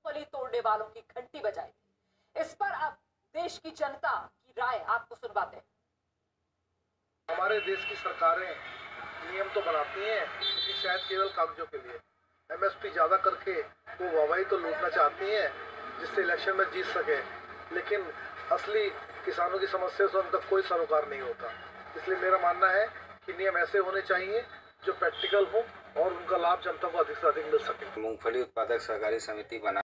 मूंगफली तोड़ने वालों की घंटी बजाई थी। इस पर अब देश की जनता की राय आपको सुनवाते हैं। हमारे देश की सरकारें नियम तो बनाती हैं लेकिन शायद केवल कागजों के लिए। एमएसपी ज़्यादा करके वो वाहवाही तो लूटना चाहती हैं जिससे इलेक्शन में जीत सके, लेकिन असली किसानों की समस्या से उनका कोई सरोकार नहीं होता। इसलिए मेरा मानना है कि नियम ऐसे होने चाहिए जो प्रैक्टिकल हो और उनका लाभ जनता को अधिक से अधिक मिल सके। मूंगफली उत्पादक सहकारी समिति बना